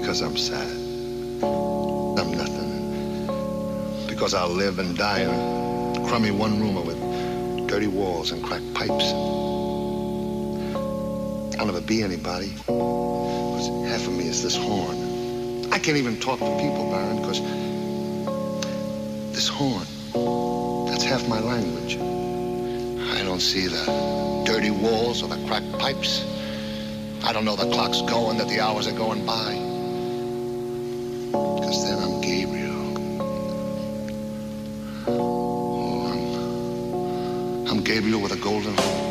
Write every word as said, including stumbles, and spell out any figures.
Because I'm sad. I'm nothing. Because I'll live and die in a crummy one-roomer with dirty walls and cracked pipes. I'll never be anybody. Because half of me is this horn. I can't even talk to people, Baron, because this horn, that's half my language. I don't see the dirty walls or the cracked pipes. I don't know the clock's going, that the hours are going by. Because then I'm Gabriel. Oh, I'm, I'm Gabriel with a golden horn.